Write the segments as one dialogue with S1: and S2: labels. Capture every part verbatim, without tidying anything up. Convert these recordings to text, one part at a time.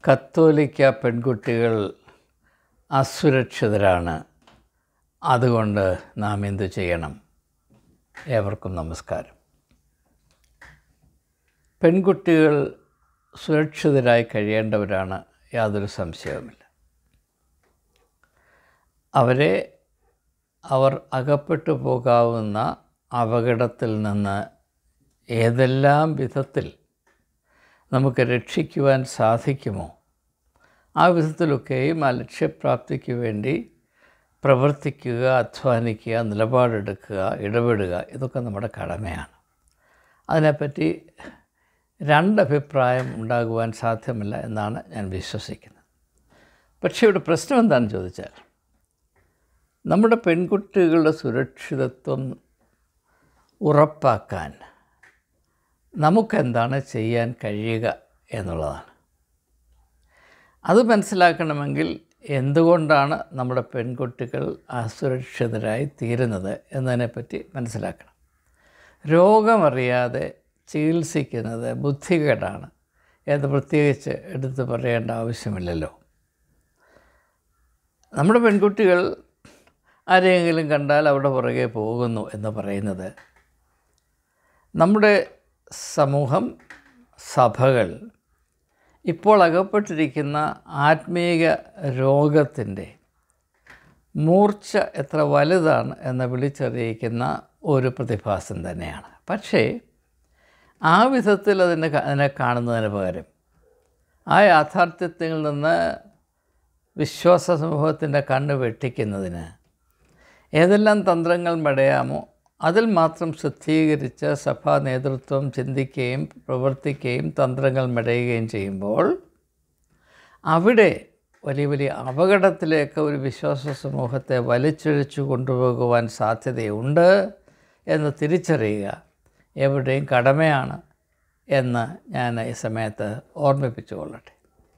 S1: കത്തോലിക്ക പെൺകുട്ടികൾ അസുരക്ഷിതരാണ്. അതുകൊണ്ട് നാം എന്തു ചെയ്യണം? ഏവർക്കും നമസ്കാരം. പെൺകുട്ടികൾ സുരക്ഷിതരായി കഴിയേണ്ടവരാണ്, യാതൊരു സംശയവുമില്ല. അവരെ അവർ അകപ്പെട്ടു പോകാവുന്ന അപകടത്തിൽ നിന്ന് ഏതെല്ലാം വിധത്തിൽ നമുക്ക് രക്ഷിക്കുവാൻ സാധിക്കുമോ ആ വിധത്തിലൊക്കെയും ആ ലക്ഷ്യപ്രാപ്തിക്ക് വേണ്ടി പ്രവർത്തിക്കുക, അധ്വാനിക്കുക, നിലപാടെടുക്കുക, ഇടപെടുക, ഇതൊക്കെ നമ്മുടെ കടമയാണ്. അതിനെപ്പറ്റി രണ്ടഭിപ്രായം ഉണ്ടാകുവാൻ സാധ്യമല്ല എന്നാണ് ഞാൻ വിശ്വസിക്കുന്നത്. പക്ഷേ ഇവിടെ പ്രശ്നം എന്താണെന്ന് ചോദിച്ചാൽ, നമ്മുടെ പെൺകുട്ടികളുടെ സുരക്ഷിതത്വം ഉറപ്പാക്കാൻ നമുക്കെന്താണ് ചെയ്യാൻ കഴിയുക എന്നുള്ളതാണ്. അത് മനസ്സിലാക്കണമെങ്കിൽ എന്തുകൊണ്ടാണ് നമ്മുടെ പെൺകുട്ടികൾ അസുരക്ഷിതരായി തീരുന്നത് എന്നതിനെപ്പറ്റി മനസ്സിലാക്കണം. രോഗമറിയാതെ ചികിത്സിക്കുന്നത് ബുദ്ധികേടാണ് എന്ന് പ്രത്യേകിച്ച് എടുത്ത് പറയേണ്ട ആവശ്യമില്ലല്ലോ. നമ്മുടെ പെൺകുട്ടികൾ ആരെയെങ്കിലും കണ്ടാൽ അവിടെ പുറകെ പോകുന്നു എന്ന് പറയുന്നത് നമ്മുടെ സമൂഹം, സഭകൾ ഇപ്പോൾ അകപ്പെട്ടിരിക്കുന്ന ആത്മീയ രോഗത്തിൻ്റെ മൂർച്ച എത്ര വലുതാണ് എന്ന് വിളിച്ചറിയിക്കുന്ന ഒരു പ്രതിഭാസം തന്നെയാണ്. പക്ഷേ ആ വിധത്തിൽ അതിനെ അതിനെ കാണുന്നതിന് പകരം ആ യാഥാർത്ഥ്യത്തിൽ നിന്ന് വിശ്വാസ സമൂഹത്തിൻ്റെ കണ്ണ് വെട്ടിക്കുന്നതിന് ഏതെല്ലാം തന്ത്രങ്ങൾ മെടയാമോ അതിൽ മാത്രം ശ്രദ്ധീകരിച്ച് സഭാ നേതൃത്വം ചിന്തിക്കുകയും പ്രവർത്തിക്കുകയും തന്ത്രങ്ങൾ മെടയുകയും ചെയ്യുമ്പോൾ അവിടെ വലിയ വലിയ അപകടത്തിലേക്ക് ഒരു വിശ്വാസ സമൂഹത്തെ വലിച്ചിഴച്ചു കൊണ്ടുപോകുവാൻ സാധ്യതയുണ്ട് എന്ന് തിരിച്ചറിയുക എവിടെയും കടമയാണ് എന്ന് ഞാൻ ഈ സമയത്ത് ഓർമ്മിപ്പിച്ചു കൊള്ളട്ടെ.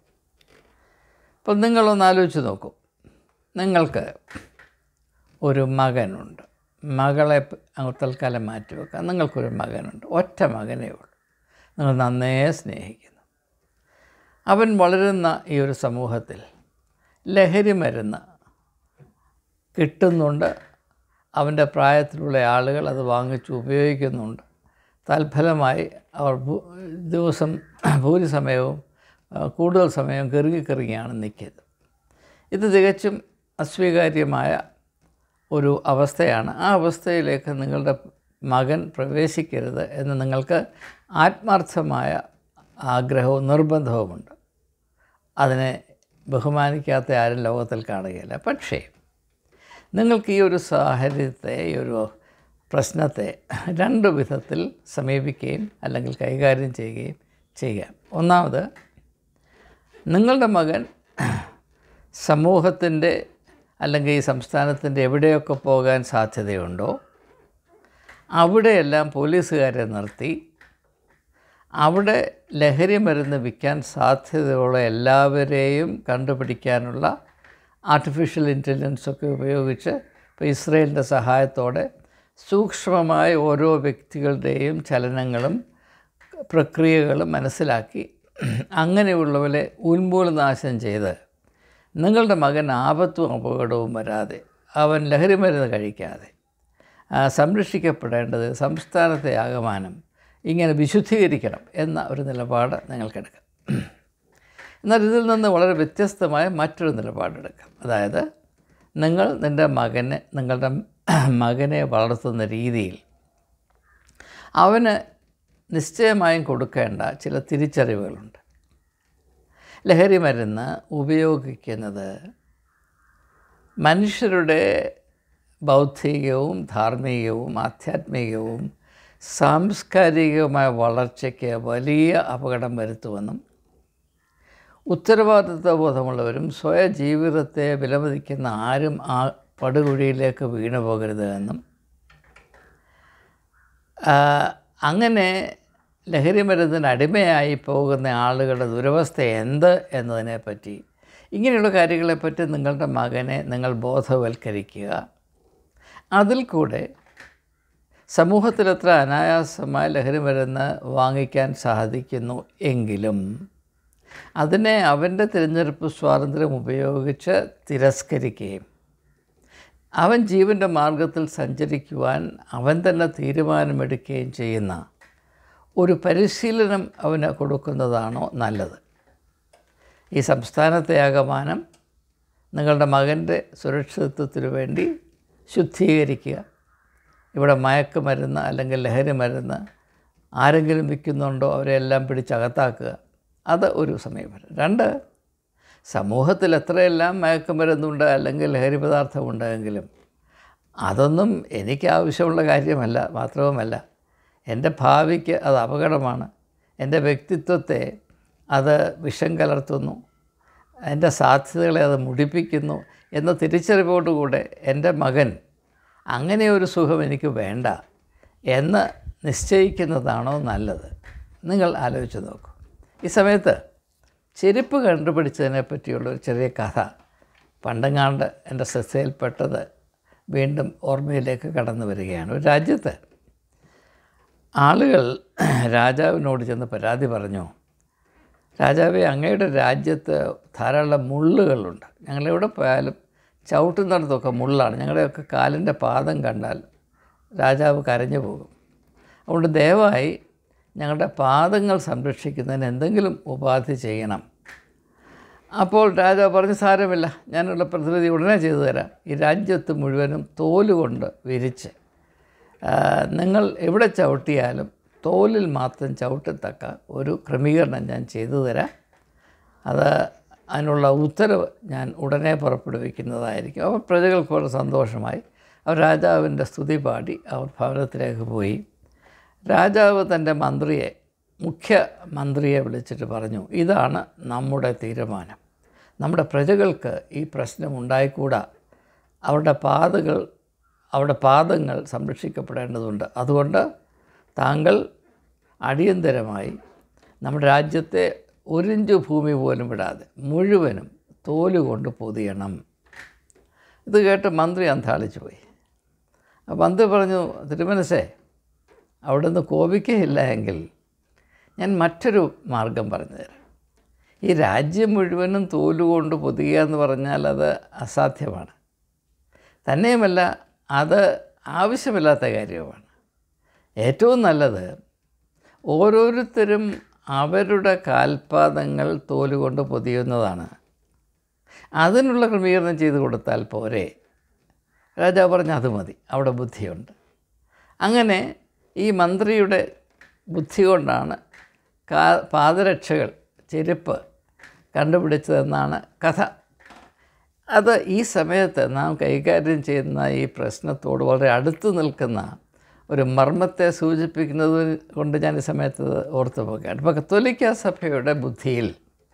S1: അപ്പം നിങ്ങളൊന്ന് ആലോചിച്ച് നോക്കൂ. നിങ്ങൾക്ക് ഒരു മകനുണ്ട്, മകളെ അങ്ങ് തൽക്കാലം മാറ്റി വെക്കുക. നിങ്ങൾക്കൊരു മകനുണ്ട്, ഒറ്റ മകനേ ഉള്ളൂ, നിങ്ങൾ നന്നേ സ്നേഹിക്കുന്നു. അവൻ വളരുന്ന ഈ ഒരു സമൂഹത്തിൽ ലഹരി മരുന്ന് കിട്ടുന്നുണ്ട്, അവൻ്റെ പ്രായത്തിലുള്ള ആളുകൾ അത് വാങ്ങിച്ച് ഉപയോഗിക്കുന്നുണ്ട്. തൽഫലമായി അവർ ദിവസം ഭൂരി സമയവും കൂടുതൽ സമയം കെറുകി കെറുകിയാണ് നിൽക്കുന്നത്. ഇത് തികച്ചും അസ്വീകാര്യമായ ഒരു അവസ്ഥയാണ്. ആ അവസ്ഥയിലേക്ക് നിങ്ങളുടെ മകൻ പ്രവേശിക്കരുത് എന്ന് നിങ്ങൾക്ക് ആത്മാർത്ഥമായ ആഗ്രഹവും നിർബന്ധവുമുണ്ട്. അതിനെ ബഹുമാനിക്കാത്ത ആരും ലോകത്തിൽ കാണുകയില്ല. പക്ഷേ നിങ്ങൾക്ക് ഈ ഒരു സാഹചര്യത്തെ, ഈ ഒരു പ്രശ്നത്തെ രണ്ട് വിധത്തിൽ സമീപിക്കുകയും അല്ലെങ്കിൽ കൈകാര്യം ചെയ്യുകയും ചെയ്യാം. ഒന്നാമത്, നിങ്ങളുടെ മകൻ സമൂഹത്തിൻ്റെ അല്ലെങ്കിൽ ഈ സംസ്ഥാനത്തിൻ്റെ എവിടെയൊക്കെ പോകാൻ സാധ്യതയുണ്ടോ അവിടെയെല്ലാം പോലീസുകാരെ നിർത്തി അവിടെ ലഹരി മരുന്ന് വിൽക്കാൻ സാധ്യതയുള്ള എല്ലാവരെയും കണ്ടുപിടിക്കാനുള്ള ആർട്ടിഫിഷ്യൽ ഇൻ്റലിജൻസൊക്കെ ഉപയോഗിച്ച് ഇപ്പോൾ ഇസ്രയേലിൻ്റെ സഹായത്തോടെ സൂക്ഷ്മമായ ഓരോ വ്യക്തികളുടെയും ചലനങ്ങളും പ്രക്രിയകളും മനസ്സിലാക്കി അങ്ങനെയുള്ളവരെ ഉന്മൂലനാശം ചെയ്ത് നിങ്ങളുടെ മകൻ ആപത്തും അപകടവും വരാതെ അവൻ ലഹരി മരുന്ന് കഴിക്കാതെ സംരക്ഷിക്കപ്പെടേണ്ടത് സംസ്ഥാനത്തെ ആകമാനം ഇങ്ങനെ വിശുദ്ധീകരിക്കണം എന്ന ഒരു നിലപാട് നിങ്ങൾക്കെടുക്കാം. എന്നാൽ ഇതിൽ നിന്ന് വളരെ വ്യത്യസ്തമായ മറ്റൊരു നിലപാടെടുക്കാം. അതായത്, നിങ്ങൾ നിൻ്റെ മകനെ നിങ്ങളുടെ മകനെ വളർത്തുന്ന രീതിയിൽ അവന് നിശ്ചയമായും കൊടുക്കേണ്ട ചില തിരിച്ചറിവുകളുണ്ട്. ലഹരി മരുന്ന് ഉപയോഗിക്കുന്നത് മനുഷ്യരുടെ ബൗദ്ധികവും ധാർമ്മികവും ആധ്യാത്മികവും സാംസ്കാരികവുമായ വളർച്ചയ്ക്ക് വലിയ അപകടം വരുത്തുമെന്നും ഉത്തരവാദിത്വബോധമുള്ളവരും സ്വയ ജീവിതത്തെ വിലമതിക്കുന്ന ആരും ആ പടുകുഴിയിലേക്ക് വീണു പോകരുത് എന്നും അങ്ങനെ ലഹരി മരുന്നിന് അടിമയായി പോകുന്ന ആളുകളുടെ ദുരവസ്ഥ എന്ത് എന്നതിനെപ്പറ്റി, ഇങ്ങനെയുള്ള കാര്യങ്ങളെപ്പറ്റി നിങ്ങളുടെ മകനെ നിങ്ങൾ ബോധവൽക്കരിക്കുക. അതിൽ കൂടെ സമൂഹത്തിൽ എത്ര അനായാസമായി ലഹരി മരുന്ന് വാങ്ങിക്കാൻ സാധിക്കുന്നു എങ്കിലും അതിനെ അവൻ്റെ തിരഞ്ഞെടുപ്പ് സ്വാതന്ത്ര്യം ഉപയോഗിച്ച് തിരസ്കരിക്കുകയും അവൻ ജീവൻ്റെ മാർഗത്തിൽ സഞ്ചരിക്കുവാൻ അവൻ തന്നെ തീരുമാനമെടുക്കുകയും ചെയ്യുന്ന ഒരു പരിശീലനം അവന് കൊടുക്കുന്നതാണോ നല്ലത്? ഈ സംസ്ഥാനത്തെ ആകമാനം നിങ്ങളുടെ മകൻ്റെ സുരക്ഷിതത്വത്തിനു വേണ്ടി ശുദ്ധീകരിക്കുക. ഇവിടെ മയക്കുമരുന്ന് അല്ലെങ്കിൽ ലഹരി മരുന്ന് ആരെങ്കിലും വിൽക്കുന്നുണ്ടോ അവരെല്ലാം പിടിച്ചകത്താക്കുക. അത് ഒരു സമീപനം. രണ്ട്, സമൂഹത്തിൽ എത്രയെല്ലാം മയക്കുമരുന്നുണ്ട് അല്ലെങ്കിൽ ലഹരി പദാർത്ഥമുണ്ടെങ്കിലും അതൊന്നും എനിക്ക് ആവശ്യമുള്ള കാര്യമല്ല. മാത്രവുമല്ല, എൻ്റെ ഭാവിക്ക് അത് അപകടമാണ്. എൻ്റെ വ്യക്തിത്വത്തെ അത് വിഷം കലർത്തുന്നു, എൻ്റെ സാധ്യതകളെ അത് മുടിപ്പിക്കുന്നു എന്ന തിരിച്ചറിവോടുകൂടെ എൻ്റെ മകൻ അങ്ങനെ ഒരു സുഖം എനിക്ക് വേണ്ട എന്ന് നിശ്ചയിക്കുന്നതാണോ നല്ലത്? നിങ്ങൾ ആലോചിച്ച് നോക്കൂ. ഈ സമയത്ത് ചെരുപ്പ് കണ്ടുപിടിച്ചതിനെ പറ്റിയുള്ളൊരു ചെറിയ കഥ പണ്ടെങ്ങാണ്ട് എൻ്റെ ശ്രദ്ധയിൽപ്പെട്ടത് വീണ്ടും ഓർമ്മയിലേക്ക് കടന്നു വരികയാണ്. ഒരു രാജ്യത്ത് ആളുകൾ രാജാവിനോട് ചെന്ന് പരാതി പറഞ്ഞു, രാജാവേ, അങ്ങയുടെ രാജ്യത്ത് ധാരാളം മുള്ളുകളുണ്ട്. ഞങ്ങളെവിടെ പോയാലും ചവിട്ടുന്നിടത്തൊക്കെ മുള്ളാണ്. ഞങ്ങളുടെയൊക്കെ കാലിൻ്റെ പാദം കണ്ടാൽ രാജാവ് കരഞ്ഞു പോകും. അതുകൊണ്ട് ദയവായി ഞങ്ങളുടെ പാദങ്ങൾ സംരക്ഷിക്കുന്നതിന് എന്തെങ്കിലും ഉപാധി ചെയ്യണം. അപ്പോൾ രാജാവ് പറഞ്ഞു, സാരമില്ല, ഞാനുള്ള പ്രതിവിധി ഉടനെ ചെയ്തു തരാം. ഈ രാജ്യത്ത് മുഴുവനും തോലുകൊണ്ട് വിരിച്ച് നിങ്ങൾ എവിടെ ചവിട്ടിയാലും തോലിൽ മാത്രം ചവിട്ടത്തക്ക ഒരു ക്രമീകരണം ഞാൻ ചെയ്തു തരാം. അത് അതിനുള്ള ഉത്തരവ് ഞാൻ ഉടനെ പുറപ്പെടുവിക്കുന്നതായിരിക്കും. അവർ പ്രജകൾക്ക് വളരെ സന്തോഷമായി. അവർ രാജാവിൻ്റെ സ്തുതി പാടി അവർ ഭവനത്തിലേക്ക് പോയി. രാജാവ് തൻ്റെ മന്ത്രിയെ മുഖ്യ മന്ത്രിയെ വിളിച്ചിട്ട് പറഞ്ഞു, ഇതാണ് നമ്മുടെ തീരുമാനം. നമ്മുടെ പ്രജകൾക്ക് ഈ പ്രശ്നം ഉണ്ടായിക്കൂടാ. അവരുടെ പാതകൾ അവരുടെ പാദങ്ങൾ സംരക്ഷിക്കപ്പെടേണ്ടതുണ്ട്. അതുകൊണ്ട് താങ്കൾ അടിയന്തരമായി നമ്മുടെ രാജ്യത്തെ ഒരിഞ്ച് ഭൂമി പോലും വിടാതെ മുഴുവനും തോലുകൊണ്ട് പൊതിയണം. ഇത് കേട്ട് മന്ത്രി അന്താളിച്ചു പോയി. അപ്പോൾ മന്ത്രി പറഞ്ഞു, തിരുമനസ്സേ, അവിടെ നിന്ന് കോപിക്കുകയില്ല എങ്കിൽ ഞാൻ മറ്റൊരു മാർഗം പറഞ്ഞു തരാം. ഈ രാജ്യം മുഴുവനും തോലുകൊണ്ട് പൊതിയുക എന്ന് പറഞ്ഞാൽ അത് അസാധ്യമാണ്. തന്നെയുമല്ല, അത് ആവശ്യമില്ലാത്ത കാര്യമാണ്. ഏറ്റവും നല്ലത് ഓരോരുത്തരും അവരുടെ കാൽപാദങ്ങൾ തോലുകൊണ്ട് പൊതിയുന്നതാണ്. അതിനുള്ള ക്രമീകരണം ചെയ്തു കൊടുത്താൽ പോരെ? രാജാവ് പറഞ്ഞു, അത് മതി, അവിടെ ബുദ്ധിയുണ്ട്. അങ്ങനെ ഈ മന്ത്രിയുടെ ബുദ്ധി കൊണ്ടാണ് കാ പാദരക്ഷകൾ ചെരുപ്പ് കണ്ടുപിടിച്ചതെന്നാണ് കഥ. അത് ഈ സമയത്ത് നാം കൈകാര്യം ചെയ്യുന്ന ഈ പ്രശ്നത്തോട് വളരെ അടുത്ത് നിൽക്കുന്ന ഒരു മർമ്മത്തെ സൂചിപ്പിക്കുന്നത് കൊണ്ട് ഞാൻ ഈ സമയത്ത് ഓർത്തു പോകുകയാണ്. ഇപ്പോൾ കത്തോലിക്ക സഭയുടെ ബുദ്ധിയിൽ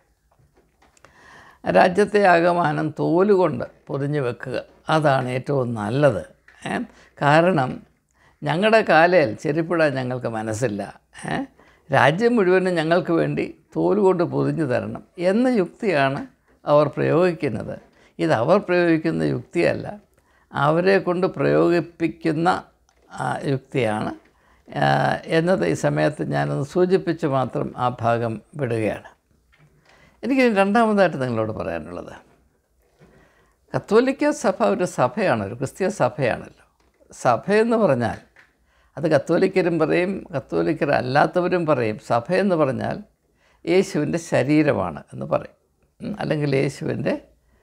S1: രാജ്യത്തെ ആകമാനം തോലുകൊണ്ട് പൊതിഞ്ഞു വെക്കുക അതാണ് ഏറ്റവും നല്ലത്. കാരണം ഞങ്ങളുടെ കാലയിൽ ചെരുപ്പിടാൻ ഞങ്ങൾക്ക് മനസ്സില്ല, രാജ്യം മുഴുവനും ഞങ്ങൾക്ക് വേണ്ടി തോലുകൊണ്ട് പൊതിഞ്ഞു തരണം എന്ന യുക്തിയാണ് അവർ പ്രയോഗിക്കുന്നത്. ഇത് അവർ പ്രയോഗിക്കുന്ന യുക്തിയല്ല, അവരെ കൊണ്ട് പ്രയോഗിപ്പിക്കുന്ന യുക്തിയാണ് എന്നത് ഈ സമയത്ത് ഞാനൊന്ന് സൂചിപ്പിച്ച് മാത്രം ആ ഭാഗം വിടുകയാണ്. എനിക്ക് രണ്ടാമതായിട്ട് നിങ്ങളോട് പറയാനുള്ളത്, കത്തോലിക്ക സഭ ഒരു സഭയാണ്, ഒരു ക്രിസ്തീയ സഭയാണല്ലോ. സഭയെന്ന് പറഞ്ഞാൽ അത് കത്തോലിക്കരും പറയും, കത്തോലിക്കരല്ലാത്തവരും പറയും. സഭയെന്ന് പറഞ്ഞാൽ യേശുവിൻ്റെ ശരീരമാണ് എന്ന് പറയും, അല്ലെങ്കിൽ യേശുവിൻ്റെ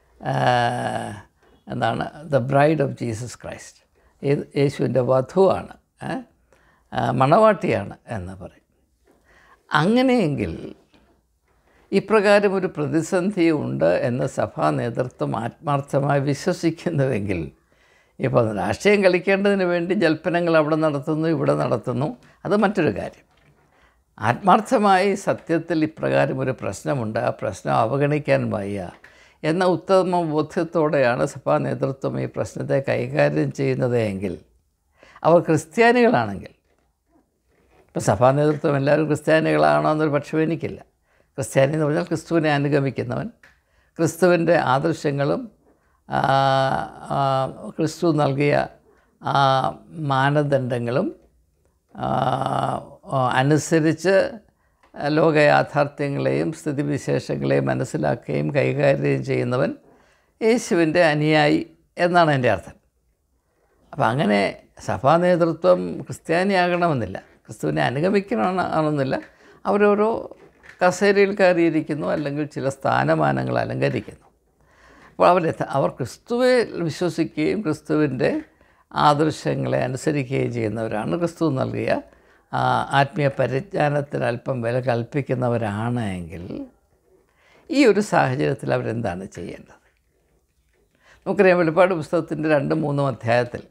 S1: എന്താണ് the bride of Jesus Christ, യേശുവിൻ്റെ വധുവാണ്, മണവാട്ടിയാണ് എന്ന് പറയും. അങ്ങനെയെങ്കിൽ ഇപ്രകാരം ഒരു പ്രതിസന്ധി ഉണ്ട് എന്ന് സഭാ നേതൃത്വം ആത്മാർത്ഥമായി വിശ്വസിക്കുന്നുവെങ്കിൽ, ഇപ്പോൾ രാഷ്ട്രീയം കളിക്കേണ്ടതിന് വേണ്ടി ജൽപ്പനങ്ങൾ അവിടെ നടത്തുന്നു, ഇവിടെ നടത്തുന്നു, അത് മറ്റൊരു കാര്യം. ആത്മാർത്ഥമായി സത്യത്തിൽ ഇപ്രകാരം ഒരു പ്രശ്നമുണ്ട്, ആ പ്രശ്നം അവഗണിക്കാൻ വയ്യ എന്ന ഉത്തമ ബോധ്യത്തോടെയാണ് സഭാ നേതൃത്വം ഈ പ്രശ്നത്തെ കൈകാര്യം ചെയ്യുന്നത് എങ്കിൽ, അവർ ക്രിസ്ത്യാനികളാണെങ്കിൽ, ഇപ്പോൾ സഭാ നേതൃത്വം എല്ലാവരും ക്രിസ്ത്യാനികളാണോ എന്നൊരു പക്ഷം എനിക്കില്ല. ക്രിസ്ത്യാനി എന്ന് പറഞ്ഞാൽ ക്രിസ്തുവിനെ അനുഗമിക്കുന്നവൻ, ക്രിസ്തുവിൻ്റെ ആദർശങ്ങളും ക്രിസ്തു നൽകിയ മാനദണ്ഡങ്ങളും അനുസരിച്ച് ലോക യാഥാർത്ഥ്യങ്ങളെയും സ്ഥിതിവിശേഷങ്ങളെയും മനസ്സിലാക്കുകയും കൈകാര്യം ചെയ്യുന്നവൻ യേശുവിൻ്റെ അനുയായി എന്നാണ് എൻ്റെ അർത്ഥം. അപ്പം അങ്ങനെ സഭാ നേതൃത്വം ക്രിസ്ത്യാനിയാകണമെന്നില്ല, ക്രിസ്തുവിനെ അനുഗമിക്കണമെന്നില്ല. അവരോരോ കസേരയിൽ കയറിയിരിക്കുന്നു, അല്ലെങ്കിൽ ചില സ്ഥാനമാനങ്ങൾ അലങ്കരിക്കുന്നു. അപ്പോൾ അവർ അവർ ക്രിസ്തുവെ വിശ്വസിക്കുകയും ക്രിസ്തുവിൻ്റെ ആദർശങ്ങളെ അനുസരിക്കുകയും ചെയ്യുന്നവരാണ്. ക്രിസ്തു നൽകിയ ആത്മീയ പരിജ്ഞാനത്തിന് അല്പം വില കൽപ്പിക്കുന്നവരാണ് എങ്കിൽ ഈ ഒരു സാഹചര്യത്തിൽ അവരെന്താണ് ചെയ്യേണ്ടത്? നമുക്കറിയാം, വെളിപ്പാട് പുസ്തകത്തിൻ്റെ രണ്ടും മൂന്നും അധ്യായത്തിൽ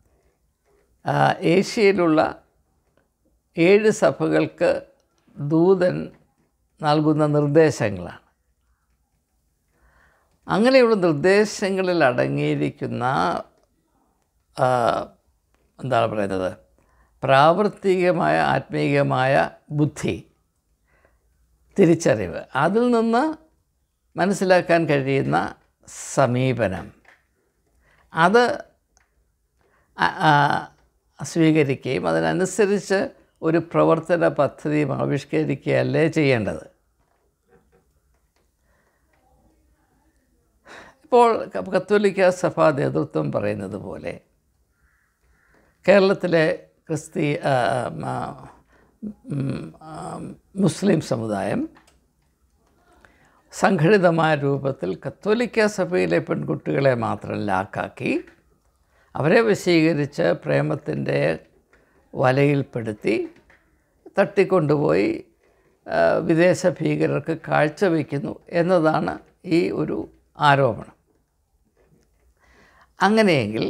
S1: ഏഷ്യയിലുള്ള ഏഴ് സഭകൾക്ക് ദൂതൻ നൽകുന്ന നിർദ്ദേശങ്ങളാണ്. അങ്ങനെയുള്ള നിർദ്ദേശങ്ങളിൽ അടങ്ങിയിരിക്കുന്ന എന്താണ് പറയുന്നത്, പ്രാവർത്തികമായ ആത്മീയമായ ബുദ്ധി, തിരിച്ചറിവ്, അതിൽ നിന്ന് മനസ്സിലാക്കാൻ കഴിയുന്ന സമീപനം, അത് സ്വീകരിക്കുകയും അതിനനുസരിച്ച് ഒരു പ്രവർത്തന പദ്ധതിയും ആവിഷ്കരിക്കുകയല്ലേ ചെയ്യേണ്ടത്. ഇപ്പോൾ കത്തോലിക്ക സഭാ നേതൃത്വം പറയുന്നത് പോലെ കേരളത്തിലെ ക്രിസ്തി മുസ്ലിം സമുദായം സംഘടിതമായ രൂപത്തിൽ കത്തോലിക്ക സഭയിലെ പെൺകുട്ടികളെ മാത്രം ലാക്കാക്കി അവരെ വശീകരിച്ച് പ്രേമത്തിൻ്റെ വലയിൽപ്പെടുത്തി തട്ടിക്കൊണ്ടുപോയി വിദേശ ഭീകരർക്ക് കാഴ്ചവെക്കുന്നു എന്നതാണ് ഈ ഒരു ആരോപണം. അങ്ങനെയെങ്കിൽ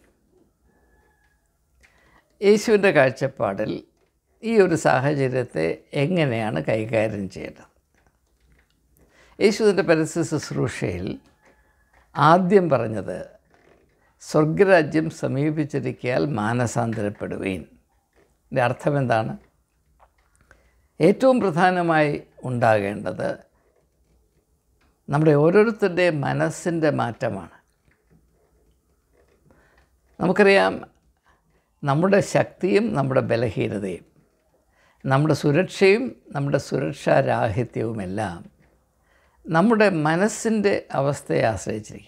S1: യേശുവിൻ്റെ കാഴ്ചപ്പാടിൽ ഈ ഒരു സാഹചര്യത്തെ എങ്ങനെയാണ് കൈകാര്യം ചെയ്യേണ്ടത്? യേശുവിൻ്റെ പരസ്യ ശുശ്രൂഷയിൽ ആദ്യം പറഞ്ഞത് സ്വർഗരാജ്യം സമീപിച്ചിരിക്കയാൽ മാനസാന്തരപ്പെടുവീൻ. ഇതിൻ്റെ അർത്ഥം എന്താണ്? ഏറ്റവും പ്രധാനമായി ഉണ്ടാകേണ്ടത് നമ്മുടെ ഓരോരുത്തരുടെയും മനസ്സിൻ്റെ മാറ്റമാണ്. നമുക്കറിയാം, നമ്മുടെ ശക്തിയും നമ്മുടെ ബലഹീനതയും, നമ്മുടെ സുരക്ഷയും നമ്മുടെ സുരക്ഷാരാഹിത്യവുമെല്ലാം നമ്മുടെ മനസ്സിൻ്റെ അവസ്ഥയെ ആശ്രയിച്ചിരിക്കും.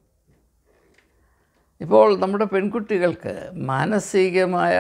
S1: ഇപ്പോൾ നമ്മുടെ പെൺകുട്ടികൾക്ക് മാനസികമായ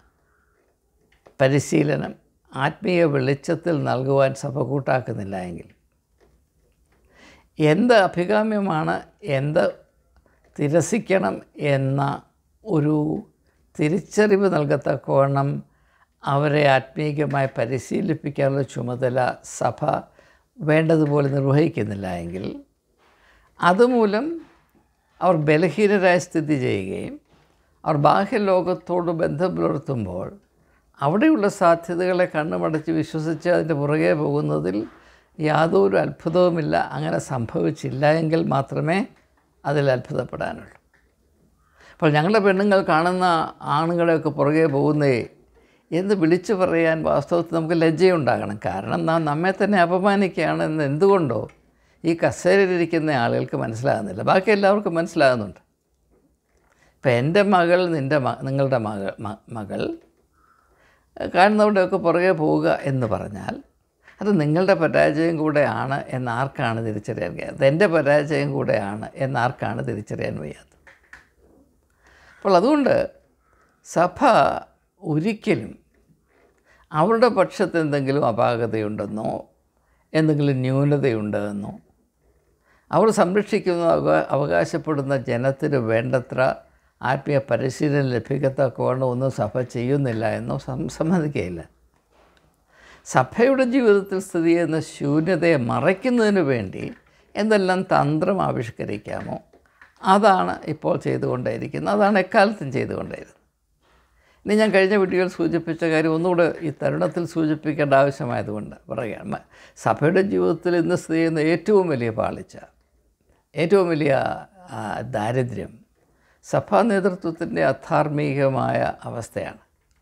S1: പരിശീലനം ആത്മീയ വെളിച്ചത്തിൽ നൽകുവാൻ സഭ കൂട്ടാക്കുന്നില്ല എങ്കിൽ എന്ത് അഭികാമ്യമാണ്, എന്ത് തിരസിക്കണം എന്ന ഒരു തിരിച്ചറിവ് നൽകത്തക്കവണ്ണം അവരെ ആത്മീയമായി പരിശീലിപ്പിക്കാനുള്ള ചുമതല സഭ വേണ്ടതുപോലെ നിർവഹിക്കുന്നില്ല എങ്കിൽ അതുമൂലം അവർ ബലഹീനരായി സ്ഥിതി ചെയ്യുകയും അവർ ബാഹ്യലോകത്തോട് ബന്ധം പുലർത്തുമ്പോൾ അവിടെയുള്ള സാധ്യതകളെ കണ്ണുമടച്ച് വിശ്വസിച്ച് അതിൻ്റെ പുറകെ പോകുന്നതിൽ യാതൊരു അത്ഭുതവുമില്ല. അങ്ങനെ സംഭവിച്ചില്ല എങ്കിൽ മാത്രമേ അതിൽ അത്ഭുതപ്പെടാനുള്ളൂ. അപ്പോൾ ഞങ്ങളുടെ പെണ്ണുങ്ങൾ കാണുന്ന ആണുങ്ങളെയൊക്കെ പുറകെ പോകുന്നേ എന്ന് വിളിച്ചു പറയാൻ വാസ്തവത്തിൽ നമുക്ക് ലജ്ജയുണ്ടാകണം. കാരണം നാം നമ്മെ തന്നെ അപമാനിക്കുകയാണെന്ന് എന്തുകൊണ്ടോ ഈ കസേരയിലിരിക്കുന്ന ആളുകൾക്ക് മനസ്സിലാകുന്നില്ല, ബാക്കി എല്ലാവർക്കും മനസ്സിലാകുന്നുണ്ട്. ഇപ്പം എൻ്റെ മകൾ, നിൻ്റെ മ നിങ്ങളുടെ മകൾ മകൾ കാണുന്നവരുടെയൊക്കെ പുറകെ പോവുക എന്ന് പറഞ്ഞാൽ അത് നിങ്ങളുടെ പരാജയം കൂടെയാണ് എന്നാർക്കാണ് തിരിച്ചറിയാൻ കഴിയാത്തത്? എൻ്റെ പരാജയം കൂടെയാണ് എന്നാർക്കാണ് തിരിച്ചറിയാൻ വയ്യാത്തത്? അപ്പോൾ അതുകൊണ്ട് സഭ ഒരിക്കലും അവരുടെ പക്ഷത്ത് എന്തെങ്കിലും അപാകതയുണ്ടെന്നോ എന്തെങ്കിലും ന്യൂനതയുണ്ടെന്നോ അവർ സംരക്ഷിക്കുന്ന അവകാശപ്പെടുന്ന ജനത്തിന് വേണ്ടത്ര ആത്മീയ പരിശീലനം ലഭിക്കത്തക്കവണ്ണം ഒന്നും സഭ ചെയ്യുന്നില്ല എന്നോ സമ്മതിക്കുകയില്ല. സഭയുടെ ജീവിതത്തിൽ സ്ഥിതി ചെയ്യുന്ന ശൂന്യതയെ മറയ്ക്കുന്നതിന് വേണ്ടി എന്തെല്ലാം തന്ത്രം ആവിഷ്കരിക്കാമോ അതാണ് ഇപ്പോൾ ചെയ്തുകൊണ്ടേയിരിക്കുന്നത്, അതാണ് എക്കാലത്തും ചെയ്തുകൊണ്ടേയിരുന്നത്. ഇനി ഞാൻ കഴിഞ്ഞ വീഡിയോയിൽ സൂചിപ്പിച്ച കാര്യം ഒന്നുകൂടെ ഈ തരുണത്തിൽ സൂചിപ്പിക്കേണ്ട ആവശ്യമായതുകൊണ്ട് പറയുകയാണ്. സഭയുടെ ജീവിതത്തിൽ ഇന്ന് സ്ഥിതി ചെയ്യുന്ന ഏറ്റവും വലിയ പാളിച്ച, ഏറ്റവും വലിയ ദാരിദ്ര്യം സഭാ നേതൃത്വത്തിൻ്റെ അധാർമികമായ അവസ്ഥയാണ്.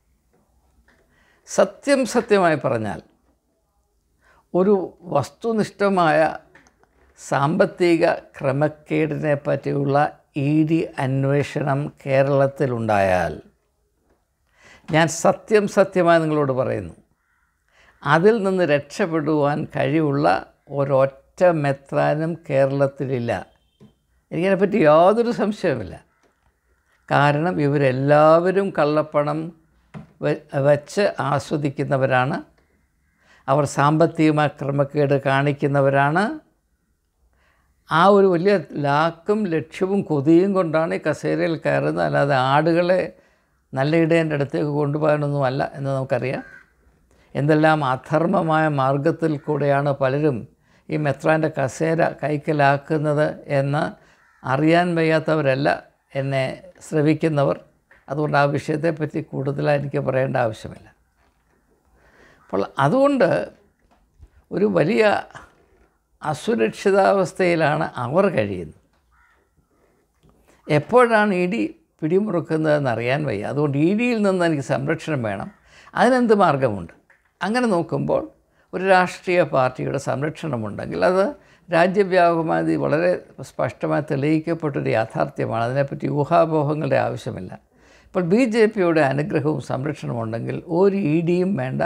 S1: സത്യം സത്യമായി പറഞ്ഞാൽ ഒരു വസ്തുനിഷ്ഠമായ സാമ്പത്തിക ക്രമക്കേടിനെ പറ്റിയുള്ള ഇ ഡി അന്വേഷണം കേരളത്തിലുണ്ടായാൽ, ഞാൻ സത്യം സത്യമായി നിങ്ങളോട് പറയുന്നു, അതിൽ നിന്ന് രക്ഷപ്പെടുവാൻ കഴിവുള്ള ഒരൊറ്റ മെത്രാനും കേരളത്തിലില്ല. എനിക്കതിനെപ്പറ്റി യാതൊരു സംശയവുമില്ല. കാരണം ഇവരെല്ലാവരും കള്ളപ്പണം വച്ച് ആസ്വദിക്കുന്നവരാണ്. അവർ സാമ്പത്തികമായ ക്രമക്കേട് കാണിക്കുന്നവരാണ്. ആ ഒരു വലിയ ലാക്കും ലക്ഷ്യവും കൊതിയും കൊണ്ടാണ് ഈ കസേരയിൽ കയറുന്നത്. അല്ലാതെ ആടുകളെ നല്ല ഇടേൻ്റെ അടുത്തേക്ക് കൊണ്ടുപോകാനൊന്നുമല്ല എന്ന് നമുക്കറിയാം. എന്തെല്ലാം അധർമ്മമായ മാർഗത്തിൽ കൂടെയാണ് പലരും ഈ മെത്രാൻ്റെ കസേര കൈക്കലാക്കുന്നത് എന്ന് അറിയാൻ വയ്യാത്തവരല്ല എന്നെ ശ്രവിക്കുന്നവർ. അതുകൊണ്ട് ആ വിഷയത്തെപ്പറ്റി കൂടുതലായി എനിക്ക് പറയേണ്ട ആവശ്യമില്ല. അപ്പോൾ അതുകൊണ്ട് ഒരു വലിയ അസുരക്ഷിതാവസ്ഥയിലാണ് അവർ കഴിയുന്നത്. എപ്പോഴാണ് ഇ ഡി പിടിമുറുക്കുന്നതെന്ന് അറിയാൻ വയ്യ. അതുകൊണ്ട് ഇ ഡിയിൽ നിന്ന് എനിക്ക് സംരക്ഷണം വേണം. അതിനെന്ത് മാർഗമുണ്ട്? അങ്ങനെ നോക്കുമ്പോൾ ഒരു രാഷ്ട്രീയ പാർട്ടിയുടെ സംരക്ഷണമുണ്ടെങ്കിൽ അത് രാജ്യവ്യാപകമായി വളരെ സ്പഷ്ടമായി തെളിയിക്കപ്പെട്ടൊരു യാഥാർത്ഥ്യമാണ്. അതിനെപ്പറ്റി ഊഹാപോഹങ്ങളുടെ ആവശ്യമില്ല. ഇപ്പോൾ ബി ജെ പിയുടെ അനുഗ്രഹവും സംരക്ഷണവും ഉണ്ടെങ്കിൽ ഒരു ഇ ഡിയും വേണ്ട.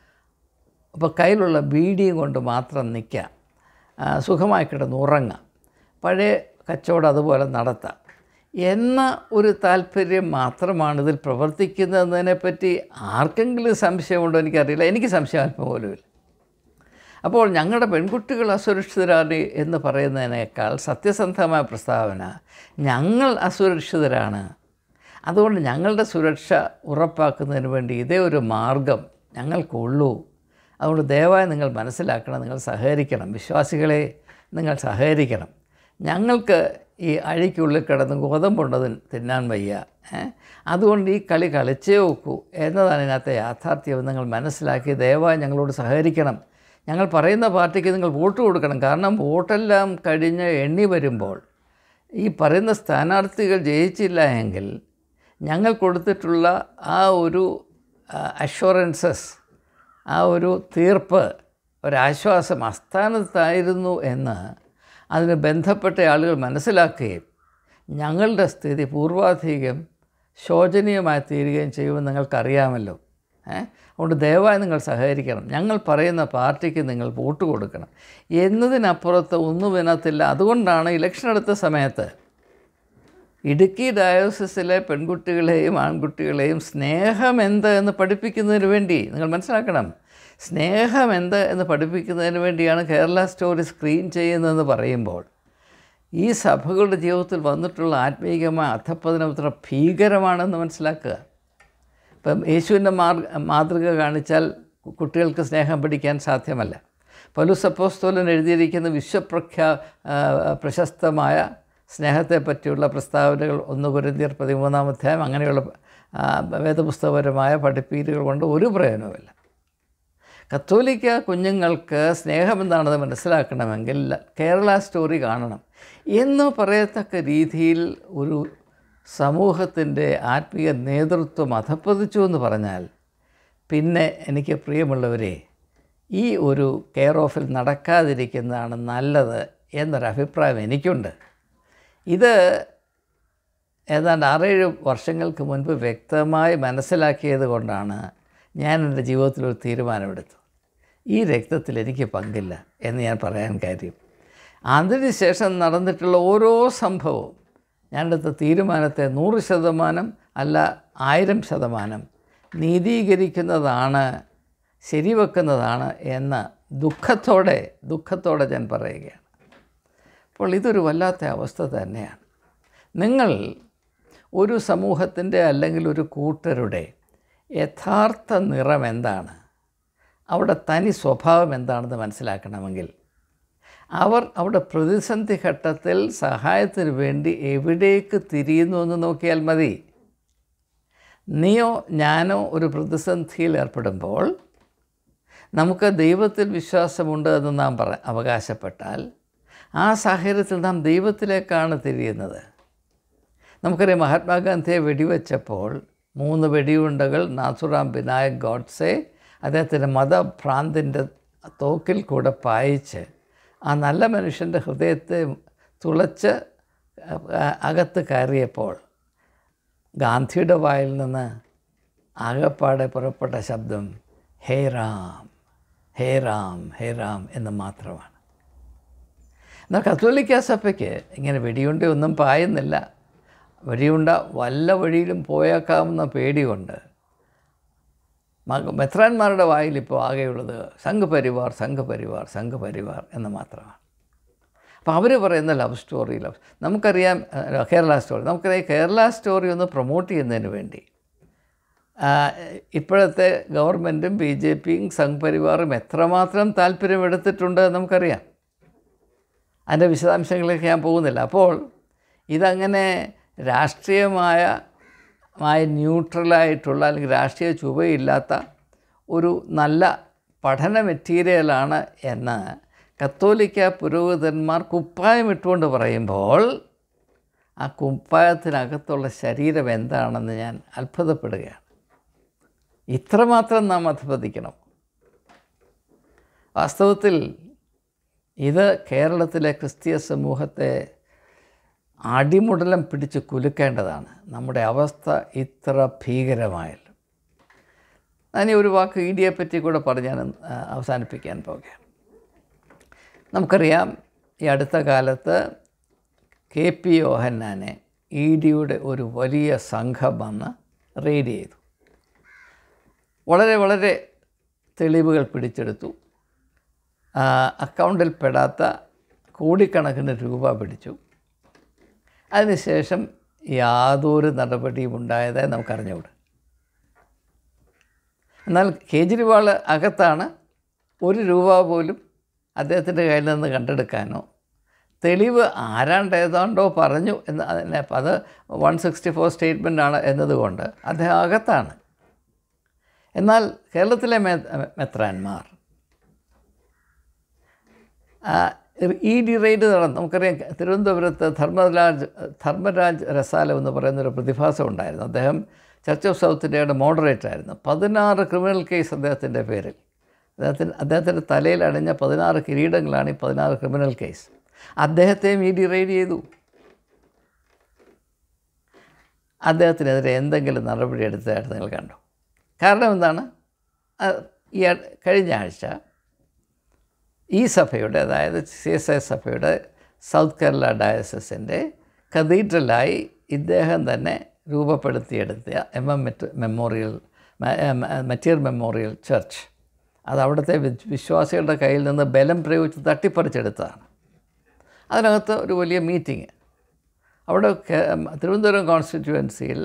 S1: അപ്പോൾ കയ്യിലുള്ള ബീഡിയും കൊണ്ട് മാത്രം നിൽക്കാം, സുഖമായി കിടന്ന് ഉറങ്ങാം, പഴയ കച്ചവടം അതുപോലെ നടത്താം എന്ന ഒരു താല്പര്യം മാത്രമാണ് ഇതിൽ പ്രവർത്തിക്കുന്നതിനെപ്പറ്റി ആർക്കെങ്കിലും സംശയമുണ്ടോ എനിക്കറിയില്ല. എനിക്ക് സംശയം അല്പം പോലുമില്ല. അപ്പോൾ ഞങ്ങളുടെ പെൺകുട്ടികൾ അസുരക്ഷിതരാണ് എന്ന് പറയുന്നതിനേക്കാൾ സത്യസന്ധമായ പ്രസ്താവന ഞങ്ങൾ അസുരക്ഷിതരാണ്, അതുകൊണ്ട് ഞങ്ങളുടെ സുരക്ഷ ഉറപ്പാക്കുന്നതിന് വേണ്ടി ഇതേ ഒരു മാർഗം ഞങ്ങൾക്കുള്ളൂ. അതുകൊണ്ട് ദയവായി നിങ്ങൾ മനസ്സിലാക്കണം, നിങ്ങൾ സഹകരിക്കണം, വിശ്വാസികളെ നിങ്ങൾ സഹകരിക്കണം. ഞങ്ങൾക്ക് ഈ അഴിക്കുള്ളിൽ കിടന്ന് ഗോതമ്പുണ്ടത് തിന്നാൻ വയ്യ, അതുകൊണ്ട് ഈ കളി കളിച്ചേ നോക്കൂ എന്നതാണ് ഇതിനകത്തെ യാഥാർത്ഥ്യം. നിങ്ങൾ മനസ്സിലാക്കി ദയവായി ഞങ്ങളോട് സഹകരിക്കണം. ഞങ്ങൾ പറയുന്ന പാർട്ടിക്ക് നിങ്ങൾ വോട്ട് കൊടുക്കണം. കാരണം വോട്ടെല്ലാം കഴിഞ്ഞ് എണ്ണി വരുമ്പോൾ ഈ പറയുന്ന സ്ഥാനാർത്ഥികൾ ജയിച്ചില്ല എങ്കിൽ ഞങ്ങൾ കൊടുത്തിട്ടുള്ള ആ ഒരു അഷ്വറൻസസ്, ആ ഒരു തീർപ്പ്, ഒരാശ്വാസം അസ്ഥാനത്തായിരുന്നു എന്ന് അതിന് ബന്ധപ്പെട്ട ആളുകൾ മനസ്സിലാക്കുകയും ഞങ്ങളുടെ സ്ഥിതി പൂർവാധികം ശോചനീയമായി തീരുകയും ചെയ്യുമെന്ന് നിങ്ങൾക്കറിയാമല്ലോ. ഏഹ് അതുകൊണ്ട് ദയവായി നിങ്ങൾ സഹകരിക്കണം. ഞങ്ങൾ പറയുന്ന പാർട്ടിക്ക് നിങ്ങൾ വോട്ട് കൊടുക്കണം എന്നതിനപ്പുറത്ത് ഒന്നും ഇതിനകത്തില്ല. അതുകൊണ്ടാണ് ഇലക്ഷൻ എടുത്ത സമയത്ത് ഇടുക്കി ഡയോസിസിലെ പെൺകുട്ടികളെയും ആൺകുട്ടികളെയും സ്നേഹം എന്ത് എന്ന് പഠിപ്പിക്കുന്നതിന് വേണ്ടി, നിങ്ങൾ മനസ്സിലാക്കണം, സ്നേഹം എന്ത് എന്ന് പഠിപ്പിക്കുന്നതിന് വേണ്ടിയാണ് കേരള സ്റ്റോറി സ്ക്രീൻ ചെയ്യുന്നതെന്ന് പറയുമ്പോൾ ഈ സഭകളുടെ ജീവിതത്തിൽ വന്നിട്ടുള്ള ആത്മീയമായ അധപ്പതനം അത്ര ഭീകരമാണെന്ന് മനസ്സിലാക്കുക. ഇപ്പം യേശുവിൻ്റെ മാർ മാതൃക കാണിച്ചാൽ കുട്ടികൾക്ക് സ്നേഹം പഠിക്കാൻ സാധ്യമല്ല. പൗലോസ് അപ്പോസ്തലൻ എഴുതിയിരിക്കുന്ന വിശ്വപ്രഖ്യാ പ്രശസ്തമായ സ്നേഹത്തെ പറ്റിയുള്ള പ്രസ്താവനകൾ ഒന്ന് കൊരിന്ത്യർ പതിമൂന്നാം അധ്യായം അങ്ങനെയുള്ള വേദപുസ്തകപരമായ പഠിപ്പീരുകൾ കൊണ്ട് ഒരു പ്രയോജനവുമില്ല. കത്തോലിക്ക കുഞ്ഞുങ്ങൾക്ക് സ്നേഹമെന്താണെന്ന് മനസ്സിലാക്കണമെങ്കിൽ കേരള സ്റ്റോറി കാണണം എന്ന് പറയത്തക്ക രീതിയിൽ ഒരു സമൂഹത്തിൻ്റെ ആത്മീയ നേതൃത്വം അധപ്പതിച്ചു എന്ന് പറഞ്ഞാൽ പിന്നെ എനിക്ക് പ്രിയമുള്ളവരെ ഈ ഒരു കെയർ ഓഫിൽ നടക്കാതിരിക്കുന്നതാണ് നല്ലത് എന്നൊരഭിപ്രായം എനിക്കുണ്ട്. ഇത് ഏതാണ്ട് ആറേഴ് വർഷങ്ങൾക്ക് മുൻപ് വ്യക്തമായി മനസ്സിലാക്കിയത് കൊണ്ടാണ് ഞാൻ എൻ്റെ ജീവിതത്തിലൊരു തീരുമാനമെടുത്തത്. ഈ രക്തത്തിൽ എനിക്ക് പങ്കില്ല എന്ന് ഞാൻ പറയാൻ കാര്യം, അതിനുശേഷം നടന്നിട്ടുള്ള ഓരോ സംഭവവും ഞാനെടുത്ത തീരുമാനത്തെ നൂറ് ശതമാനം അല്ല ആയിരം ശതമാനം നീതീകരിക്കുന്നതാണ്, ശരിവെക്കുന്നതാണ് എന്ന് ദുഃഖത്തോടെ ദുഃഖത്തോടെ ഞാൻ പറയുകയാണ്. അപ്പോൾ ഇതൊരു വല്ലാത്ത അവസ്ഥ തന്നെയാണ്. നിങ്ങൾ ഒരു സമൂഹത്തിൻ്റെ അല്ലെങ്കിൽ ഒരു കൂട്ടരുടെ യഥാർത്ഥ നിറം എന്താണ്, അവിടെ തനി സ്വഭാവം എന്താണെന്ന് മനസ്സിലാക്കണമെങ്കിൽ അവർ അവിടെ പ്രതിസന്ധി ഘട്ടത്തിൽ സഹായത്തിന് വേണ്ടി എവിടേക്ക് തിരിയുന്നു എന്ന് നോക്കിയാൽ മതി. നീയോ ഞാനോ ഒരു പ്രതിസന്ധിയിൽ ഏർപ്പെടുമ്പോൾ നമുക്ക് ദൈവത്തിൽ വിശ്വാസമുണ്ട് എന്ന് നാം പറ അവകാശപ്പെട്ടാൽ ആ സാഹചര്യത്തിൽ നാം ദൈവത്തിലേക്കാണ് തിരിയുന്നത്. നമുക്കറിയാം, മഹാത്മാഗാന്ധിയെ വെടിവെച്ചപ്പോൾ മൂന്ന് വെടിയുണ്ടകൾ നാഥുറാം വിനായക് ഗോഡ്സെ അദ്ദേഹത്തിൻ്റെ മതഭ്രാന്തിൻ്റെ തോക്കിൽ കൂടെ പായിച്ച് ആ നല്ല മനുഷ്യൻ്റെ ഹൃദയത്തെ തുളച്ച് അകത്ത് കയറിയപ്പോൾ ഗാന്ധിയുടെ വായിൽ നിന്ന് ആകപ്പാടെ പുറപ്പെട്ട ശബ്ദം ഹേ റാം ഹേ റാം ഹേ റാം എന്ന് മാത്രമാണ്. എന്നാൽ കത്തോലിക്ക സഭയ്ക്ക് ഇങ്ങനെ വെടിയുണ്ട ഒന്നും പായുന്നില്ല. വെടിയുണ്ട വല്ല വഴിയിലും പോയേക്കാവുന്ന പേടികൊണ്ട് മെത്രാന്മാരുടെ വായിലിപ്പോൾ ആകെയുള്ളത് സംഘപരിവാർ സംഘപരിവാർ സംഘപരിവാർ എന്ന് മാത്രമാണ്. അപ്പോൾ അവർ പറയുന്ന ലവ് സ്റ്റോറി ലവ് നമുക്കറിയാം, കേരള സ്റ്റോറി നമുക്കറിയാം. കേരള സ്റ്റോറി ഒന്ന് പ്രൊമോട്ട് ചെയ്യുന്നതിന് വേണ്ടി ഇപ്പോഴത്തെ ഗവൺമെൻറ്റും ബി ജെ പിയും സംഘപരിവാറും എത്രമാത്രം താല്പര്യമെടുത്തിട്ടുണ്ട് നമുക്കറിയാം. അതിൻ്റെ വിശദാംശങ്ങളിലേക്ക് ഞാൻ പോകുന്നില്ല. അപ്പോൾ ഇതങ്ങനെ രാഷ്ട്രീയമായ മായ ന്യൂട്രലായിട്ടുള്ള അല്ലെങ്കിൽ രാഷ്ട്രീയ ചുവയില്ലാത്ത ഒരു നല്ല പഠന മെറ്റീരിയലാണ് എന്ന് കത്തോലിക്ക പുരോഹിതന്മാർ കുപ്പായം ഇട്ടുകൊണ്ട് പറയുമ്പോൾ ആ കുപ്പായത്തിനകത്തുള്ള ശരീരം എന്താണെന്ന് ഞാൻ അത്ഭുതപ്പെടുകയാണ്. ഇത്രമാത്രം നാം അധപതിക്കണം. വാസ്തവത്തിൽ ഇത് കേരളത്തിലെ ക്രിസ്തീയ സമൂഹത്തെ അടിമുടലം പിടിച്ച് കുലുക്കേണ്ടതാണ്. നമ്മുടെ അവസ്ഥ ഇത്ര ഭീകരമായല്ലോ. ഞാൻ ഒരു വാക്ക് ഇ ഡിയെ പറ്റി കൂടെ പറഞ്ഞ് ഞാൻ അവസാനിപ്പിക്കാൻ പോകുകയാണ്. നമുക്കറിയാം, ഈ അടുത്ത കാലത്ത് കെ പി യോഹന്നാനെ ഇ ഡിയുടെ ഒരു വലിയ സംഘം വന്ന് റെയ്ഡ് ചെയ്തു. വളരെ വളരെ തെളിവുകൾ പിടിച്ചെടുത്തു. അക്കൗണ്ടിൽ പെടാത്ത കോടിക്കണക്കിന് രൂപ പിടിച്ചു. അതിനുശേഷം യാതൊരു നടപടിയും ഉണ്ടായതായി നമുക്കറിഞ്ഞുകൂടാ. എന്നാൽ കേജ്രിവാൾ അകത്താണ്. ഒരു രൂപ പോലും അദ്ദേഹത്തിൻ്റെ കയ്യിൽ നിന്ന് കണ്ടെടുക്കാനോ തെളിവ് ആരാണ്ട് ഏതാണ്ടോ പറഞ്ഞു എന്ന് അതിനെ അത് വൺ സിക്സ്റ്റി ഫോർ സ്റ്റേറ്റ്മെൻറ്റാണ് എന്നതുകൊണ്ട് അദ്ദേഹം അകത്താണ്. എന്നാൽ കേരളത്തിലെ മെ മെത്രാന്മാർ ഇ ഡി റെയ്ഡ് നടന്നു. നമുക്കറിയാം, തിരുവനന്തപുരത്ത് ധർമ്മരാജ് ധർമ്മരാജ് രസാലം എന്ന് പറയുന്നൊരു പ്രതിഭാസം ഉണ്ടായിരുന്നു. അദ്ദേഹം ചർച്ച് ഓഫ് സൗത്ത് ഇന്ത്യയുടെ മോഡറേറ്റർ ആയിരുന്നു. പതിനാറ് ക്രിമിനൽ കേസ് അദ്ദേഹത്തിൻ്റെ പേരിൽ. അദ്ദേഹത്തിന് അദ്ദേഹത്തിൻ്റെ തലയിൽ അണിഞ്ഞ പതിനാറ് കിരീടങ്ങളാണ് ഈ പതിനാറ് ക്രിമിനൽ കേസ്. അദ്ദേഹത്തെയും ഇ ഡി റെയ്ഡ് ചെയ്തു. അദ്ദേഹത്തിനെതിരെ എന്തെങ്കിലും നടപടി എടുത്തതായിട്ട് നിങ്ങൾ കണ്ടു? കാരണം എന്താണ്? ഈ കഴിഞ്ഞ ആഴ്ച ഈ സഭയുടെ, അതായത് സി എസ് ഐ സഭയുടെ സൗത്ത് കേരള ഡയസസിൻ്റെ കത്തീഡ്രലായി ഇദ്ദേഹം തന്നെ രൂപപ്പെടുത്തിയെടുത്ത M M Met memorial Mateer memorial church, അത് അവിടുത്തെ വിശ്വാസികളുടെ കയ്യിൽ നിന്ന് ബലം പ്രയോഗിച്ച് തട്ടിപ്പറിച്ചെടുത്തതാണ്. അതിനകത്ത് ഒരു വലിയ മീറ്റിംഗ് അവിടെ തിരുവനന്തപുരം കോൺസ്റ്റിറ്റ്യുവൻസിയിൽ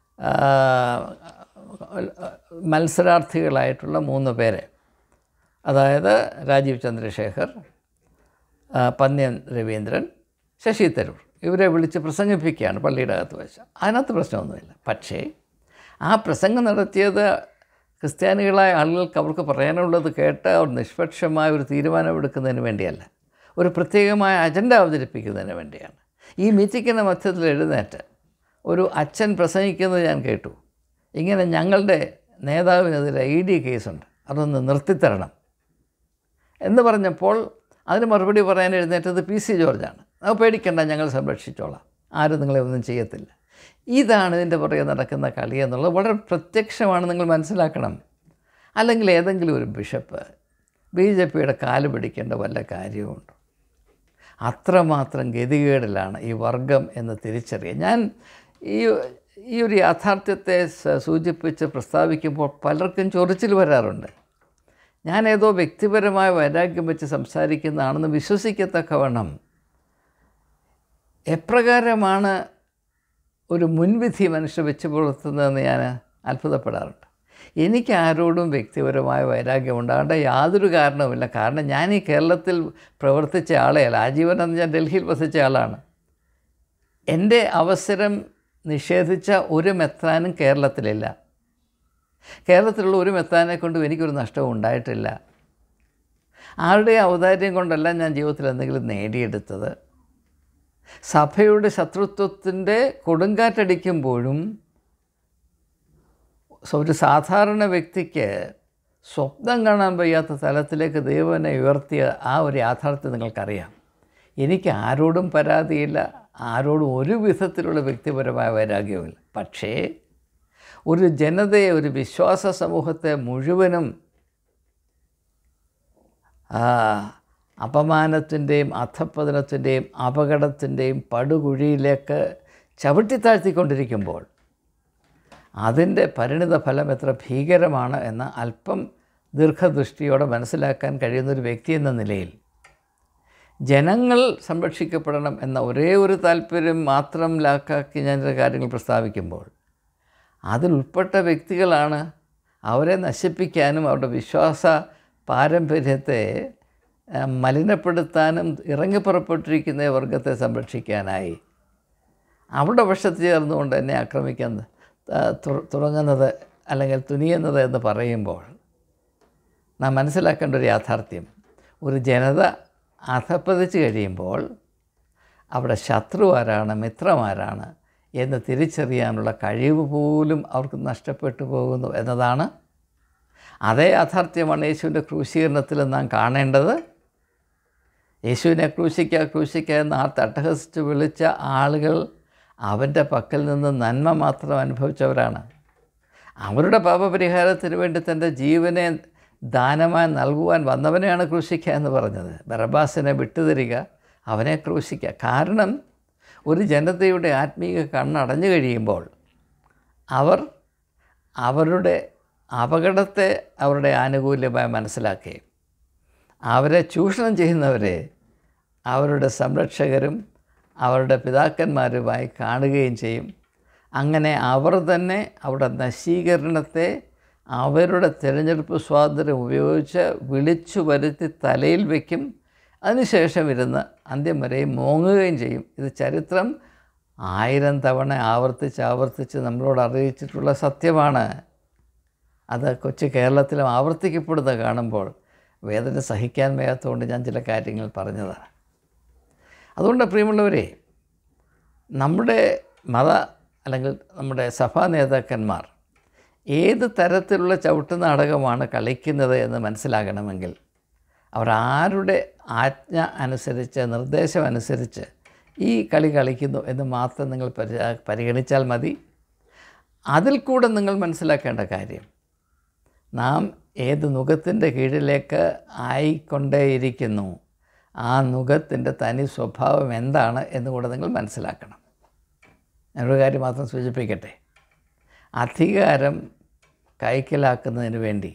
S1: മത്സരാർത്ഥികളായിട്ടുള്ള മൂന്ന് പേരെ, അതായത് രാജീവ് ചന്ദ്രശേഖർ, പന്ന്യൻ രവീന്ദ്രൻ, ശശി തരൂർ, ഇവരെ വിളിച്ച് പ്രസംഗിപ്പിക്കുകയാണ് പള്ളിയുടെ അകത്ത് വെച്ച്. അതിനകത്ത് പ്രശ്നമൊന്നുമില്ല. പക്ഷേ ആ പ്രസംഗം നടത്തിയത് ക്രിസ്ത്യാനികളായ ആളുകൾക്ക് അവർക്ക് പറയാനുള്ളത് കേട്ട് അവർ നിഷ്പക്ഷമായ ഒരു തീരുമാനമെടുക്കുന്നതിന് വേണ്ടിയല്ല, ഒരു പ്രത്യേകമായ അജണ്ട അവതരിപ്പിക്കുന്നതിന് വേണ്ടിയാണ്. ഈ മീറ്റിങ്ങിൻ്റെ മധ്യത്തിൽ എഴുന്നേറ്റ് ഒരു അച്ഛൻ പ്രസംഗിക്കുന്നത് ഞാൻ കേട്ടു. ഇങ്ങനെ ഞങ്ങളുടെ നേതാവിനെതിരെ ഇ ഡി കേസുണ്ട്, അതൊന്ന് നിർത്തിത്തരണം എന്ന് പറഞ്ഞപ്പോൾ അതിന് മറുപടി പറയാൻ എഴുന്നേറ്റത് പി സി ജോർജാണ്. അത് പേടിക്കണ്ട, ഞങ്ങൾ സംരക്ഷിച്ചോളാം, ആരും നിങ്ങളെ ഒന്നും ചെയ്യത്തില്ല. ഇതാണ് ഇതിൻ്റെ പുറകെ നടക്കുന്ന കളി എന്നുള്ളത് വളരെ പ്രത്യക്ഷമാണ്, നിങ്ങൾ മനസ്സിലാക്കണം. അല്ലെങ്കിൽ ഏതെങ്കിലും ഒരു ബിഷപ്പ് ബി ജെ പിയുടെ കാല് പിടിക്കേണ്ട വല്ല കാര്യമുണ്ടോ? അത്രമാത്രം ഗതികേടിലാണ് ഈ വർഗം എന്ന് തിരിച്ചറിയുക. ഞാൻ ഈ ഈ ഒരു യാഥാർത്ഥ്യത്തെ സൂചിപ്പിച്ച് പ്രസ്താവിക്കുമ്പോൾ പലർക്കും ചൊറിച്ചിൽ വരാറുണ്ട്. ഞാൻ ഏതോ വ്യക്തിപരമായ വൈരാഗ്യം വെച്ച് സംസാരിക്കുന്നതാണെന്ന് വിശ്വസിക്കത്തക്കവണ്ണം എപ്രകാരമാണ് ഒരു മുൻവിധി മനുഷ്യർ വെച്ച് പുലർത്തുന്നതെന്ന് ഞാൻ അത്ഭുതപ്പെടാറുണ്ട്. എനിക്ക് ആരോടും വ്യക്തിപരമായ വൈരാഗ്യം ഉണ്ടാകേണ്ട യാതൊരു കാരണവുമില്ല. കാരണം ഞാൻ ഈ കേരളത്തിൽ പ്രവർത്തിച്ച ആളെയല്ല, ആജീവനം ഞാൻ ഡൽഹിയിൽ വസിച്ച ആളാണ്. എൻ്റെ അവസരം നിഷേധിച്ച ഒരു മെത്രാനും കേരളത്തിലില്ല. കേരളത്തിലുള്ള ഒരു മെത്രാനെ കൊണ്ടും എനിക്കൊരു നഷ്ടവും ഉണ്ടായിട്ടില്ല. ആരുടെ ഔദാര്യം കൊണ്ടല്ല ഞാൻ ജീവിതത്തിൽ എന്തെങ്കിലും നേടിയെടുത്തത്. സഭയുടെ ശത്രുത്വത്തിൻ്റെ കൊടുങ്കാറ്റടിക്കുമ്പോഴും ഒരു സാധാരണ വ്യക്തിക്ക് സ്വപ്നം കാണാൻ വയ്യാത്ത തലത്തിലേക്ക് ദൈവനെ ഉയർത്തിയ ആ ഒരു യാഥാർത്ഥ്യം നിങ്ങൾക്കറിയാം. എനിക്ക് ആരോടും പരാതിയില്ല, ആരോടും ഒരു വിധത്തിലുള്ള വ്യക്തിപരമായ വൈരാഗ്യവുമില്ല. പക്ഷേ ഒരു ജനതയെ, ഒരു വിശ്വാസ സമൂഹത്തെ മുഴുവനും അപമാനത്തിൻ്റെയും അധപ്പതനത്തിൻ്റെയും അപകടത്തിൻ്റെയും പടുകുഴിയിലേക്ക് ചവിട്ടിത്താഴ്ത്തിക്കൊണ്ടിരിക്കുമ്പോൾ അതിൻ്റെ പരിണിത ഫലം എത്ര ഭീകരമാണ് എന്ന് അല്പം ദീർഘദൃഷ്ടിയോടെ മനസ്സിലാക്കാൻ കഴിയുന്നൊരു വ്യക്തി എന്ന നിലയിൽ ജനങ്ങൾ സംരക്ഷിക്കപ്പെടണം എന്ന ഒരേ ഒരു താല്പര്യം മാത്രം ലാക്കാക്കി ഞാൻ കാര്യങ്ങൾ പ്രസ്താവിക്കുമ്പോൾ അതിലുൾപ്പെട്ട വ്യക്തികളാണ് അവരെ നശിപ്പിക്കാനും അവരുടെ വിശ്വാസ പാരമ്പര്യത്തെ മലിനപ്പെടുത്താനും ഇറങ്ങിപ്പുറപ്പെട്ടിരിക്കുന്ന വർഗത്തെ സംരക്ഷിക്കാനായി അവരുടെ പക്ഷത്ത് ചേർന്നുകൊണ്ട് എന്നെ ആക്രമിക്കാൻ തുടങ്ങുന്നത് അല്ലെങ്കിൽ തുനിയുന്നത് എന്ന് പറയുമ്പോൾ നാം മനസ്സിലാക്കേണ്ട ഒരു യാഥാർത്ഥ്യം, ഒരു ജനത അധപ്പതിച്ച് കഴിയുമ്പോൾ അവിടെ ശത്രു ആരാണ്, മിത്രമാരാണ് എന്ന് തിരിച്ചറിയാനുള്ള കഴിവ് പോലും അവർക്ക് നഷ്ടപ്പെട്ടു പോകുന്നു എന്നതാണ്. അതേ യാഥാർത്ഥ്യമാണ് യേശുവിൻ്റെ ക്രൂശീകരണത്തിൽ നാം കാണേണ്ടത്. യേശുവിനെ ക്രൂശിക്കുക ക്രൂശിക്കുക എന്ന് ആ തട്ടഹസിച്ച് വിളിച്ച ആളുകൾ അവൻ്റെ പക്കൽ നിന്ന് നന്മ മാത്രം അനുഭവിച്ചവരാണ്. അവരുടെ പാപപരിഹാരത്തിന് വേണ്ടി തൻ്റെ ജീവനെ ദാനമായി നൽകുവാൻ വന്നവനെയാണ് ക്രൂശിക്കുക എന്ന് പറഞ്ഞത്. ബറബ്ബാസിനെ വിട്ടുതരിക, അവനെ ക്രൂശിക്കുക. കാരണം ഒരു ജനതയുടെ ആത്മീയ കണ്ണടഞ്ഞു കഴിയുമ്പോൾ അവർ അവരുടെ അപകടത്തെ അവരുടെ ആനുകൂല്യമായി മനസ്സിലാക്കുകയും അവരെ ചൂഷണം ചെയ്യുന്നവരെ അവരുടെ സംരക്ഷകരും അവരുടെ പിതാക്കന്മാരുമായി കാണുകയും ചെയ്യും. അങ്ങനെ അവർ തന്നെ അവരുടെ നശീകരണത്തെ അവരുടെ തിരഞ്ഞെടുപ്പ് സ്വാതന്ത്ര്യം ഉപയോഗിച്ച് വിളിച്ചു വരുത്തി തലയിൽ വയ്ക്കും. അതിനുശേഷം ഇരുന്ന് അന്ത്യം വരെയും മോങ്ങുകയും ചെയ്യും. ഇത് ചരിത്രം ആയിരം തവണ ആവർത്തിച്ച് ആവർത്തിച്ച് നമ്മളോട് അറിയിച്ചിട്ടുള്ള സത്യമാണ്. അത് കൊച്ചു കേരളത്തിലും ആവർത്തിക്കപ്പെടുന്നത് കാണുമ്പോൾ വേദന സഹിക്കാൻ വയ്യാത്തതുകൊണ്ട് ഞാൻ ചില കാര്യങ്ങൾ പറഞ്ഞതാണ്. അതുകൊണ്ട് പ്രിയമുള്ളവരെ, നമ്മുടെ മത അല്ലെങ്കിൽ നമ്മുടെ സഭാ നേതാക്കന്മാർ ഏത് തരത്തിലുള്ള ചവിട്ട് നാടകമാണ് കളിക്കുന്നത് എന്ന് മനസ്സിലാകണമെങ്കിൽ അവർ ആരുടെ ആജ്ഞ അനുസരിച്ച് നിർദ്ദേശം അനുസരിച്ച് ഈ കളി കളിക്കുന്നു എന്ന് മാത്രം നിങ്ങൾ പരി പരിഗണിച്ചാൽ മതി. അതിൽ കൂടെ നിങ്ങൾ മനസ്സിലാക്കേണ്ട കാര്യം, നാം ഏത് നുഖത്തിൻ്റെ കീഴിലേക്ക് ആയിക്കൊണ്ടേയിരിക്കുന്നു, ആ നുഖത്തിൻ്റെ തനി സ്വഭാവം എന്താണ് എന്നുകൂടെ നിങ്ങൾ മനസ്സിലാക്കണം. ഞാനൊരു കാര്യം മാത്രം സൂചിപ്പിക്കട്ടെ. അധികാരം കൈക്കലാക്കുന്നതിന് വേണ്ടി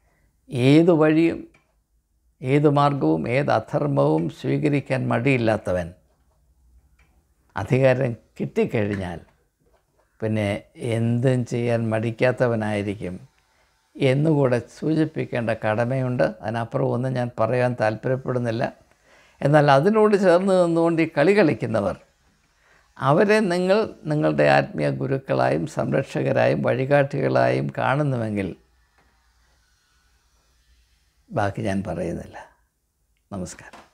S1: ഏതു വഴിയും ഏതു മാർഗവും ഏത് അധർമ്മവും സ്വീകരിക്കാൻ മടിയില്ലാത്തവൻ അധികാരം കിട്ടിക്കഴിഞ്ഞാൽ പിന്നെ എന്തും ചെയ്യാൻ മടിക്കാത്തവനായിരിക്കും എന്നുകൂടെ സൂചിപ്പിക്കേണ്ട കടമയുണ്ട്. അതിനപ്പുറം ഒന്നും ഞാൻ പറയാൻ താല്പര്യപ്പെടുന്നില്ല. എന്നാൽ അതിനോട് ചേർന്ന് നിന്നുകൊണ്ട് ഈ കളി കളിക്കുന്നവർ, അവരെ നിങ്ങൾ നിങ്ങളുടെ ആത്മീയ ഗുരുക്കളായും സംരക്ഷകരായും വഴികാട്ടികളായും കാണുന്നുവെങ്കിൽ ബാക്കി ഞാൻ പറയുന്നില്ല. നമസ്കാരം.